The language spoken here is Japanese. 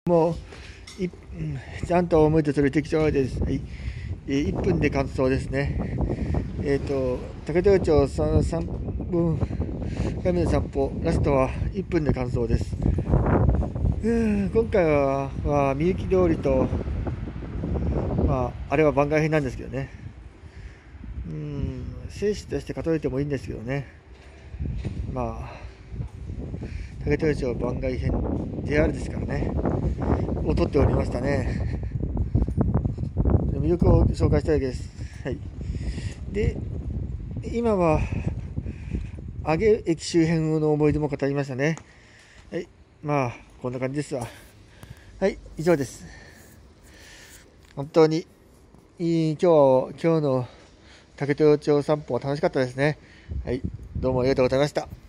もうちゃんと思いとする適当です。はい、1分で完走ですね。竹豊町3分回目の散歩、ラストは1分で完走です。今回はみゆき通りと、あれは番外編なんですけどね。選手として例えてもいいんですけどね。竹豊町番外編 JR ですからね、を取っておりましたね。魅力を紹介したいわけです。はい。で、今は上げ駅周辺の思い出も語りましたね。はい。こんな感じですわ。はい、以上です。本当に今日の竹豊町散歩は楽しかったですね。はい、どうもありがとうございました。